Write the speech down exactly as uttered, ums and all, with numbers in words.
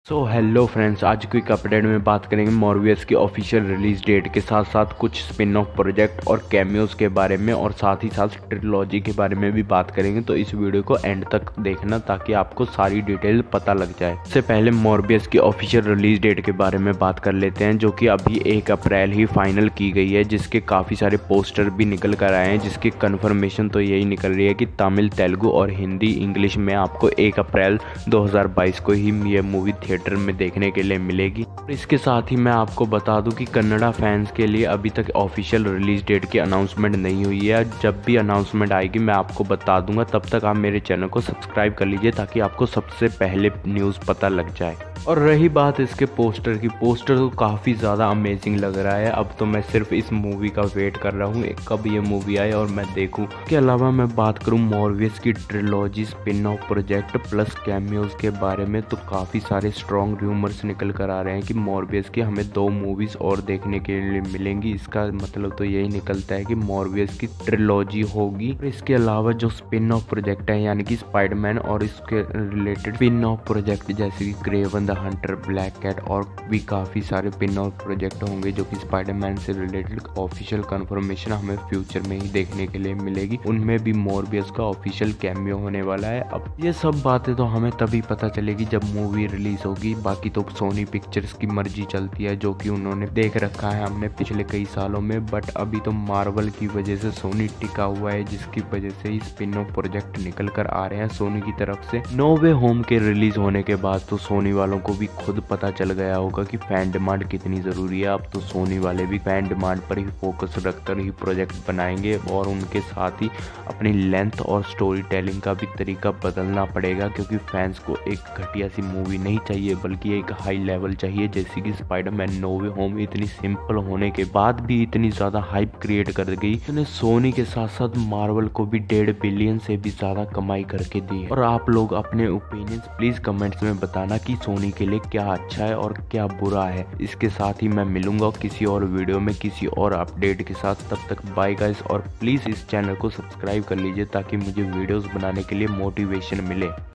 सो hello friends, आज quick update में बात करेंगे मॉर्बियस की ऑफिशियल रिलीज डेट के साथ साथ कुछ स्पिन ऑफ प्रोजेक्ट और कैमियोज के बारे में, और साथ ही साथ ट्रिलॉजी के बारे में भी बात करेंगे। तो इस वीडियो को एंड तक देखना ताकि आपको सारी डिटेल पता लग जाए। इससे पहले मॉर्बियस की ऑफिशियल रिलीज डेट के बारे में बात कर लेते हैं, जो कि अभी एक अप्रैल ही फाइनल की गई है, जिसके काफ़ी सारे पोस्टर भी निकल कर आए हैं, जिसकी कन्फर्मेशन तो यही निकल रही है कि तमिल, तेलुगु और हिंदी इंग्लिश में आपको एक अप्रैल दो हज़ार बाईस को ही ये मूवी थिएटर में देखने के लिए मिलेगी। इसके साथ ही मैं आपको बता दूं कि कन्नड़ा फैंस के लिए अभी तक ऑफिशियल रिलीज डेट की अनाउंसमेंट नहीं हुई है। जब भी अनाउंसमेंट आएगी मैं आपको बता दूंगा। तब तक आप मेरे चैनल को सब्सक्राइब कर लीजिए ताकि आपको सबसे पहले न्यूज़ पता लग जाए। और रही बात इसके पोस्टर की, पोस्टर तो काफ़ी ज़्यादा अमेजिंग लग रहा है। अब तो मैं सिर्फ इस मूवी का वेट कर रहा हूँ कब ये मूवी आए और मैं देखूँ। इसके अलावा मैं बात करूँ मॉर्बियस की trilogy, spin off project plus cameos के बारे में, तो काफ़ी सारे स्ट्रॉन्ग रूमर्स निकल कर आ रहे हैं कि मॉर्बियस की हमें दो मूवीज़ और देखने के लिए मिलेंगी। इसका मतलब तो यही निकलता है कि मॉर्बियस की ट्रिलॉजी होगी। और इसके अलावा जो स्पिन ऑफ प्रोजेक्ट है, यानी कि स्पाइडरमैन और इसके रिलेटेड स्पिन ऑफ प्रोजेक्ट जैसे कि Kraven the hunter, black cat और भी काफ़ी सारे पिन ऑफ प्रोजेक्ट होंगे जो कि स्पाइडरमैन से रिलेटेड ऑफिशियल कंफर्मेशन हमें फ्यूचर में ही देखने के लिए मिलेगी। उनमें भी मॉर्बियस का ऑफिशियल कैमियो होने वाला है। अब ये सब बातें तो हमें तभी पता चलेगी जब मूवी रिलीज होगी। बाकी तो सोनी पिक्चर्स की मर्जी चलती है, जो कि उन्होंने देख रखा है हमने पिछले कई सालों में। बट अभी तो मार्वल की वजह से सोनी टिका हुआ है, जिसकी वजह से ही स्पिन ऑफ प्रोजेक्ट निकल कर आ रहे हैं सोनी की तरफ से। नो वे होम के रिलीज होने के बाद तो सोनी वालों को भी खुद पता चल गया होगा कि फैन डिमांड कितनी ज़रूरी है। अब तो सोनी वाले भी फैन डिमांड पर ही फोकस रखकर ही प्रोजेक्ट बनाएंगे, और उनके साथ ही अपनी लेंथ और स्टोरी टेलिंग का भी तरीका बदलना पड़ेगा, क्योंकि फैंस को एक घटिया सी मूवी नहीं चाहिए बल्कि एक हाई लेवल चाहिए। जैसे कि स्पाइडरमैन नो वे होम इतनी सिंपल होने के बाद भी इतनी ज़्यादा हाइप क्रिएट कर गई, उसने सोनी के साथ साथ मार्वल को भी डेढ़ बिलियन से भी ज़्यादा कमाई करके दी है। और आप लोग अपने ओपिनियंस प्लीज़ कमेंट्स में बताना कि सोनी के लिए क्या अच्छा है और क्या बुरा है। इसके साथ ही मैं मिलूंगा किसी और वीडियो में किसी और अपडेट के साथ। तब तक बाय गाइस, और प्लीज़ इस चैनल को सब्सक्राइब कर लीजिए ताकि मुझे वीडियोस बनाने के लिए मोटिवेशन मिले।